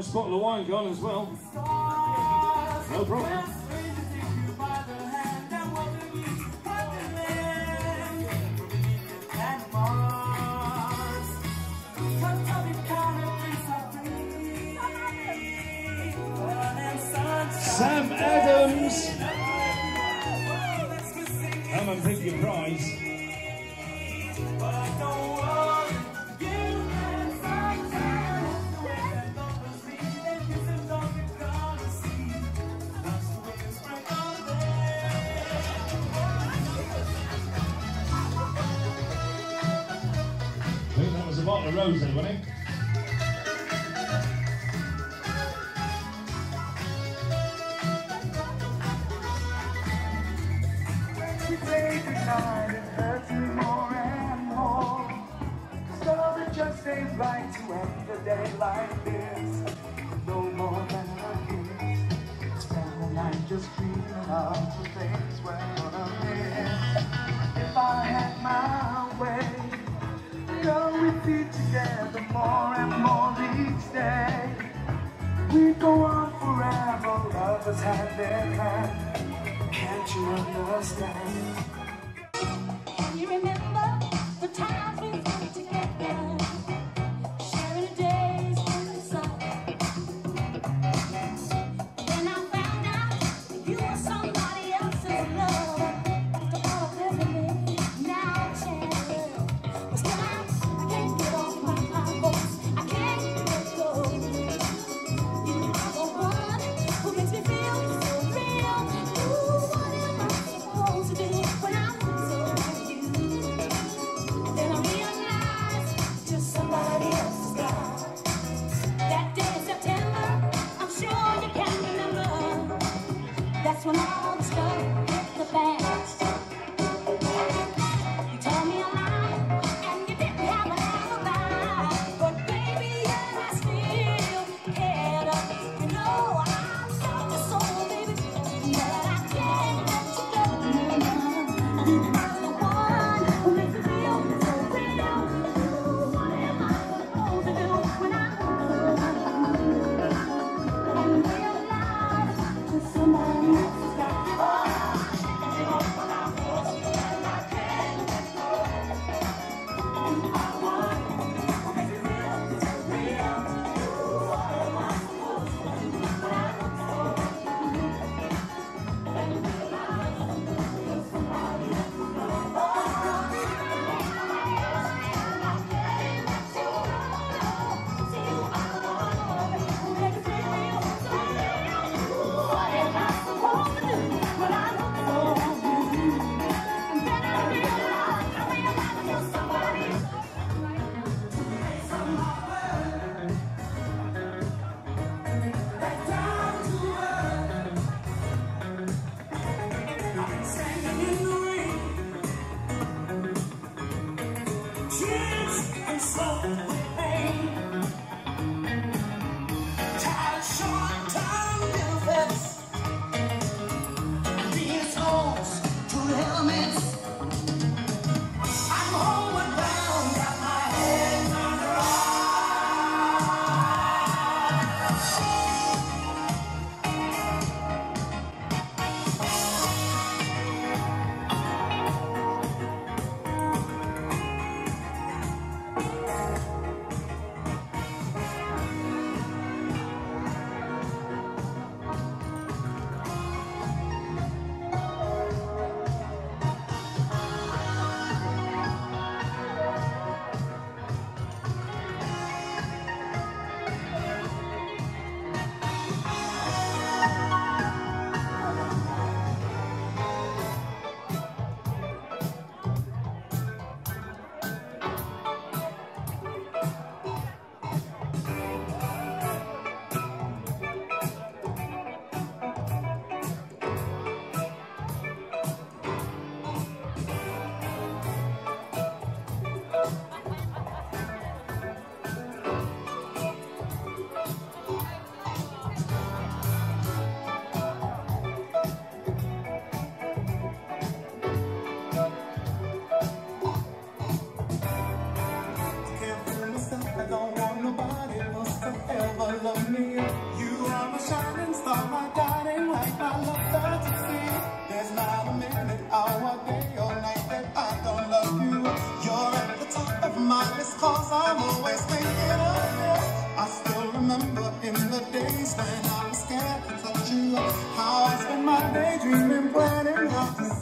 Nice bottle of wine gone as well. No problem. Sam Adams! Come and pick your prize. I think that was a bottle of rosé, wasn't it? It hurts me more and more. 'Cause love, it just ain't right to end the day like this. No more than a kiss. Spend the night just dreaming of the things we're gonna miss. If I had my way, we'd be together more and more each day. We'd go on forever, lovers hand in hand. Can't you understand? Can you remember the times we spent together, sharing the days in the sun? Then I found out that you were somebody else's love. After all of everything, now I'm shattered. But still I can't get off my horse. I can't let go. You are the one who makes me feel so real. Ooh, what am I supposed to do when I'm so with you? And then I realized just somebody else's love. That day in September, I'm sure you can remember. That's when all the stuff hit the fan. You told me a lie, and you didn't have an alibi. But baby, yes, I still cared. You know I love you so, baby, that I can't let you go. I'm the one who makes me feel so real. Ooh, what am I supposed to do when I'm and realize just somebody else's love? minute, hour, day or night that I don't love you. You're at the top of my list, cause I'm always thinking of you. I still remember in the days when I was scared to touch you, how I spent my day dreaming, planning how to